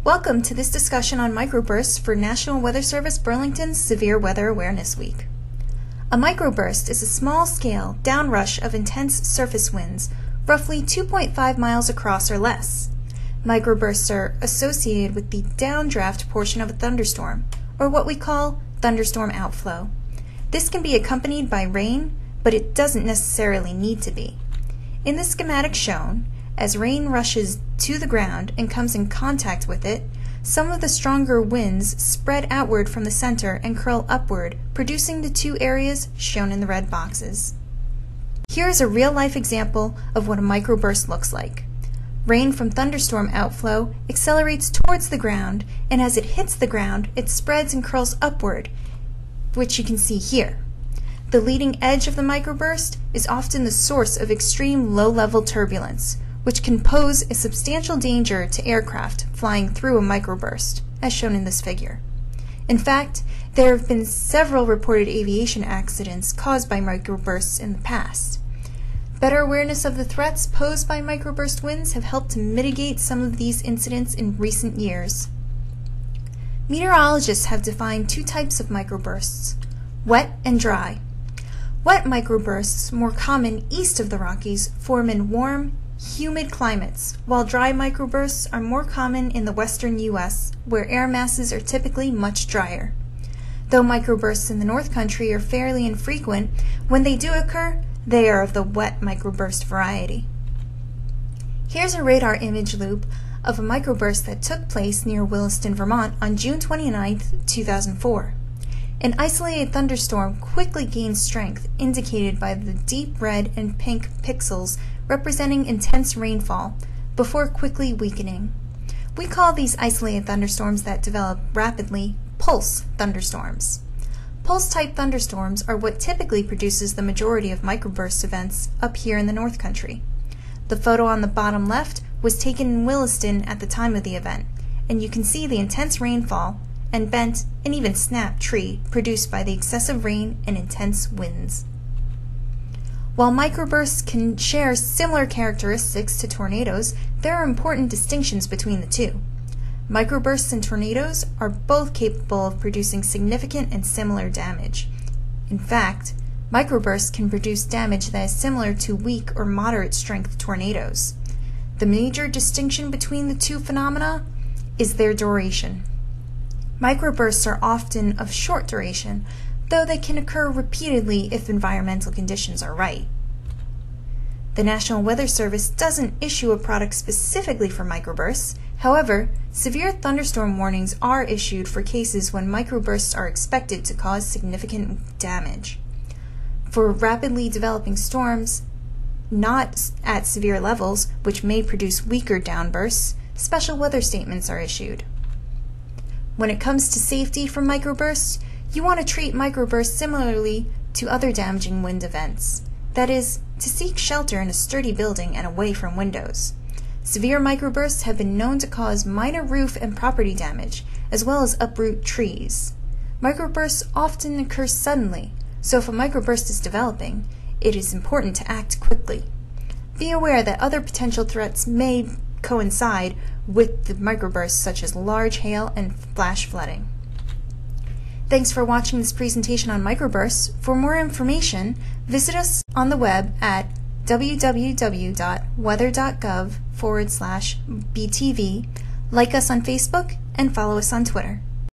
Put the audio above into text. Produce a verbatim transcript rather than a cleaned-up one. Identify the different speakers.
Speaker 1: Welcome to this discussion on microbursts for National Weather Service Burlington's Severe Weather Awareness Week. A microburst is a small-scale downrush of intense surface winds, roughly two point five miles across or less. Microbursts are associated with the downdraft portion of a thunderstorm, or what we call thunderstorm outflow. This can be accompanied by rain, but it doesn't necessarily need to be. In the schematic shown, as rain rushes to the ground and comes in contact with it, some of the stronger winds spread outward from the center and curl upward, producing the two areas shown in the red boxes. Here is a real-life example of what a microburst looks like. Rain from thunderstorm outflow accelerates towards the ground, and as it hits the ground, it spreads and curls upward, which you can see here. The leading edge of the microburst is often the source of extreme low-level turbulence, which can pose a substantial danger to aircraft flying through a microburst, as shown in this figure. In fact, there have been several reported aviation accidents caused by microbursts in the past. Better awareness of the threats posed by microburst winds have helped to mitigate some of these incidents in recent years. Meteorologists have defined two types of microbursts, wet and dry. Wet microbursts, more common east of the Rockies, form in warm, humid climates, while dry microbursts are more common in the western U S, where air masses are typically much drier. Though microbursts in the North Country are fairly infrequent, when they do occur, they are of the wet microburst variety. Here's a radar image loop of a microburst that took place near Williston, Vermont on June twenty-ninth, two thousand four. An isolated thunderstorm quickly gained strength, indicated by the deep red and pink pixels representing intense rainfall, before quickly weakening. We call these isolated thunderstorms that develop rapidly pulse thunderstorms. Pulse-type thunderstorms are what typically produces the majority of microburst events up here in the North Country. The photo on the bottom left was taken in Williston at the time of the event, and you can see the intense rainfall and bent and even snapped tree produced by the excessive rain and intense winds. While microbursts can share similar characteristics to tornadoes, there are important distinctions between the two. Microbursts and tornadoes are both capable of producing significant and similar damage. In fact, microbursts can produce damage that is similar to weak or moderate strength tornadoes. The major distinction between the two phenomena is their duration. Microbursts are often of short duration, though they can occur repeatedly if environmental conditions are right. The National Weather Service doesn't issue a product specifically for microbursts. However, severe thunderstorm warnings are issued for cases when microbursts are expected to cause significant damage. For rapidly developing storms, not at severe levels, which may produce weaker downbursts, special weather statements are issued. When it comes to safety from microbursts, you want to treat microbursts similarly to other damaging wind events. That is, to seek shelter in a sturdy building and away from windows. Severe microbursts have been known to cause minor roof and property damage, as well as uproot trees. Microbursts often occur suddenly, so if a microburst is developing, it is important to act quickly. Be aware that other potential threats may coincide with the microbursts, such as large hail and flash flooding. Thanks for watching this presentation on microbursts. For more information, visit us on the web at w w w dot weather dot gov forward slash B T V, like us on Facebook, and follow us on Twitter.